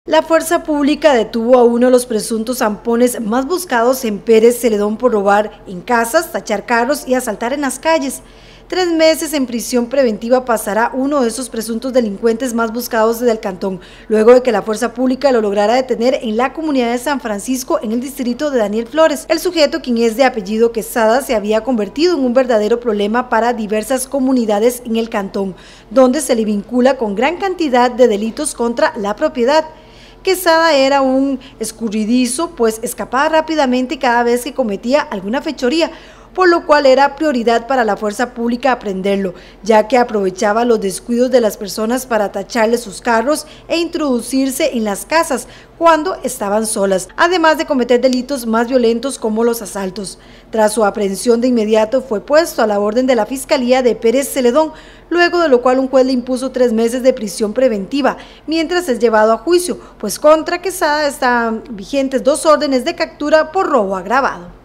La fuerza pública detuvo a uno de los presuntos zampones más buscados en Pérez Celedón por robar en casas, tachar carros y asaltar en las calles. 3 meses en prisión preventiva pasará uno de esos presuntos delincuentes más buscados desde el cantón, luego de que la fuerza pública lo lograra detener en la comunidad de San Francisco, en el distrito de Daniel Flores. El sujeto, quien es de apellido Quesada, se había convertido en un verdadero problema para diversas comunidades en el cantón, donde se le vincula con gran cantidad de delitos contra la propiedad. Quesada era un escurridizo, pues escapaba rápidamente cada vez que cometía alguna fechoría, por lo cual era prioridad para la fuerza pública aprenderlo, ya que aprovechaba los descuidos de las personas para tacharle sus carros e introducirse en las casas cuando estaban solas, además de cometer delitos más violentos como los asaltos. Tras su aprehensión, de inmediato fue puesto a la orden de la Fiscalía de Pérez Celedón, luego de lo cual un juez le impuso 3 meses de prisión preventiva, mientras es llevado a juicio, pues contra Quesada están vigentes 2 órdenes de captura por robo agravado.